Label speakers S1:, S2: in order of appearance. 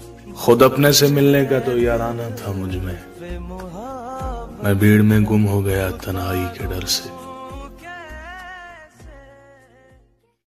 S1: खुद अपने से मिलने का तो याराना था मुझ में, मैं भीड़ में गुम हो गया तन्हाई के डर से।